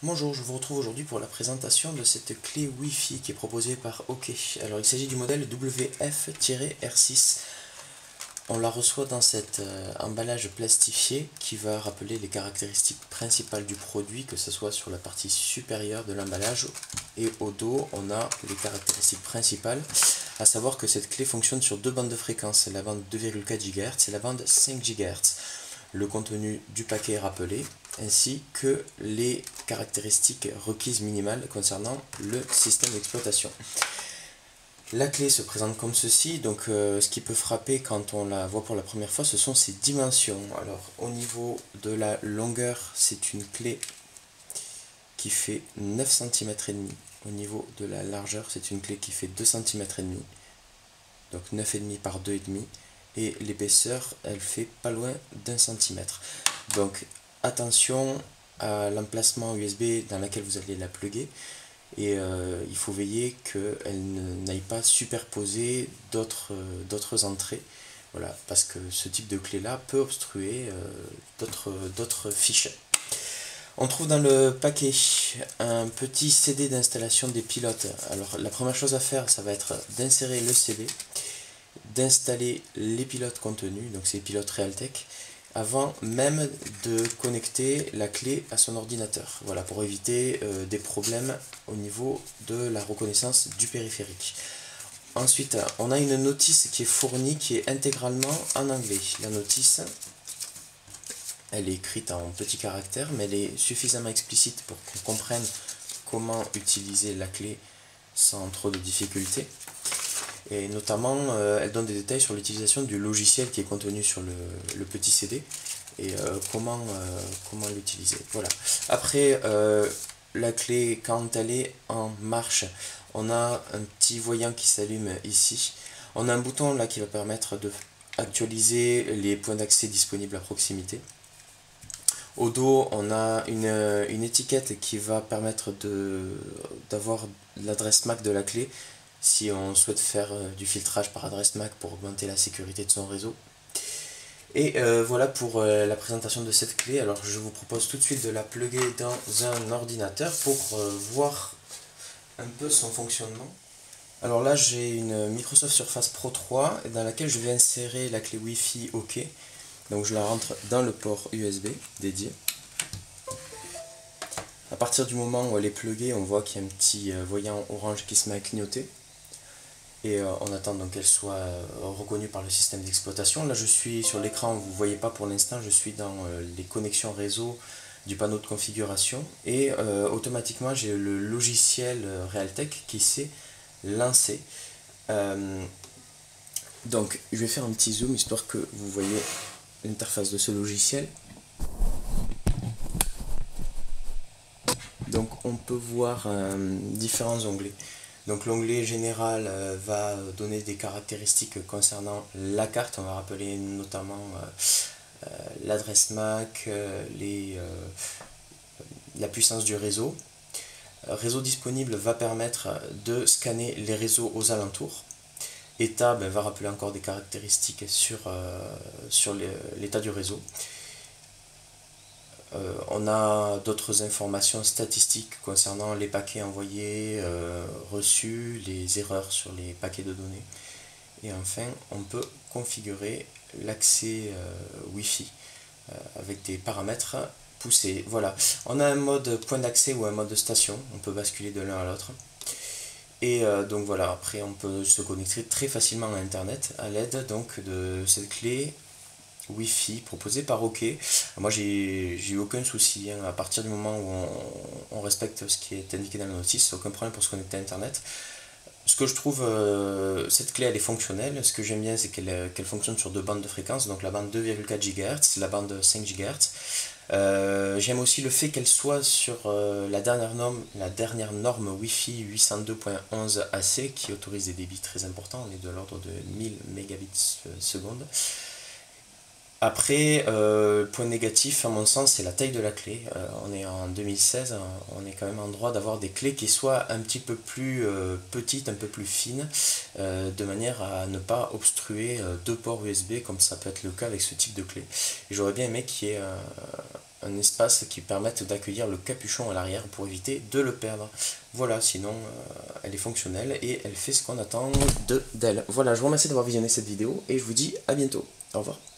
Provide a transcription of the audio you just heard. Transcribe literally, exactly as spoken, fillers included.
Bonjour, je vous retrouve aujourd'hui pour la présentation de cette clé Wi-Fi qui est proposée par OK. Alors il s'agit du modèle W F R six. On la reçoit dans cet euh, emballage plastifié qui va rappeler les caractéristiques principales du produit, que ce soit sur la partie supérieure de l'emballage et au dos, on a les caractéristiques principales, à savoir que cette clé fonctionne sur deux bandes de fréquences, la bande deux virgule quatre gigahertz et la bande cinq gigahertz. Le contenu du paquet est rappelé, ainsi que les caractéristiques requises minimales concernant le système d'exploitation. La clé se présente comme ceci, donc euh, ce qui peut frapper quand on la voit pour la première fois, ce sont ses dimensions. Alors au niveau de la longueur, c'est une clé qui fait neuf centimètres et demi. Au niveau de la largeur, c'est une clé qui fait deux centimètres et demi. Donc neuf virgule cinq par deux virgule cinq. Et l'épaisseur, elle fait pas loin d'un centimètre. Donc attention à l'emplacement U S B dans lequel vous allez la plugger. Et euh, il faut veiller qu'elle n'aille pas superposer d'autres euh, d'autres entrées. Voilà, parce que ce type de clé là peut obstruer euh, d'autres d'autres fiches. On trouve dans le paquet un petit C D d'installation des pilotes. Alors la première chose à faire, ça va être d'insérer le C D, d'installer les pilotes contenus, donc c'est les pilotes Realtek, avant même de connecter la clé à son ordinateur. Voilà, pour éviter euh, des problèmes au niveau de la reconnaissance du périphérique. Ensuite, on a une notice qui est fournie, qui est intégralement en anglais. La notice, elle est écrite en petits caractères, mais elle est suffisamment explicite pour qu'on comprenne comment utiliser la clé sans trop de difficultés. Et notamment, euh, elle donne des détails sur l'utilisation du logiciel qui est contenu sur le, le petit C D et euh, comment, euh, comment l'utiliser. Voilà. Après, euh, la clé, quand elle est en marche, on a un petit voyant qui s'allume ici. On a un bouton là qui va permettre d'actualiser les points d'accès disponibles à proximité. Au dos, on a une, une étiquette qui va permettre d'avoir l'adresse M A C de la clé si on souhaite faire du filtrage par adresse M A C pour augmenter la sécurité de son réseau. Et euh, voilà pour euh, la présentation de cette clé. Alors je vous propose tout de suite de la plugger dans un ordinateur pour euh, voir un peu son fonctionnement. Alors là j'ai une Microsoft Surface Pro trois dans laquelle je vais insérer la clé Wi-Fi OK. Donc je la rentre dans le port U S B dédié. À partir du moment où elle est pluguée, on voit qu'il y a un petit voyant orange qui se met à clignoter. Et euh, on attend donc qu'elle soit euh, reconnue par le système d'exploitation. Là je suis sur l'écran, vous ne voyez pas pour l'instant, je suis dans euh, les connexions réseau du panneau de configuration. Et euh, automatiquement j'ai le logiciel euh, Realtek qui s'est lancé. Euh, donc je vais faire un petit zoom histoire que vous voyez l'interface de ce logiciel. Donc on peut voir euh, différents onglets. Donc l'onglet général euh, va donner des caractéristiques concernant la carte. On va rappeler notamment euh, euh, l'adresse M A C, euh, les, euh, la puissance du réseau. Euh, réseau disponible va permettre de scanner les réseaux aux alentours. État ben, va rappeler encore des caractéristiques sur, euh, sur l'état du réseau. Euh, on a d'autres informations statistiques concernant les paquets envoyés, euh, reçus, les erreurs sur les paquets de données. Et enfin, on peut configurer l'accès euh, Wi-Fi euh, avec des paramètres poussés. Voilà, on a un mode point d'accès ou un mode station, on peut basculer de l'un à l'autre. Et euh, donc voilà, après on peut se connecter très facilement à Internet à l'aide donc de cette clé Wi-Fi proposée par OK. Moi j'ai eu aucun souci, hein, à partir du moment où on, on respecte ce qui est indiqué dans la notice, aucun problème pour se connecter à Internet. Ce que je trouve, euh, cette clé elle est fonctionnelle. Ce que j'aime bien c'est qu'elle qu'elle fonctionne sur deux bandes de fréquences, donc la bande deux virgule quatre gigahertz, la bande cinq gigahertz. Euh, j'aime aussi le fait qu'elle soit sur euh, la, dernière norme, la dernière norme Wi-Fi huit cent deux point onze A C qui autorise des débits très importants, on est de l'ordre de mille mégabits seconde. Après, euh, point négatif à mon sens c'est la taille de la clé. Euh, on est en deux mille seize, on est quand même en droit d'avoir des clés qui soient un petit peu plus euh, petites, un peu plus fines, euh, de manière à ne pas obstruer euh, deux ports U S B comme ça peut être le cas avec ce type de clé. Et j'aurais bien aimé qu'il y ait euh, un espace qui permette d'accueillir le capuchon à l'arrière pour éviter de le perdre. Voilà, sinon euh, elle est fonctionnelle et elle fait ce qu'on attend de d'elle. Voilà, je vous remercie d'avoir visionné cette vidéo et je vous dis à bientôt. Au revoir.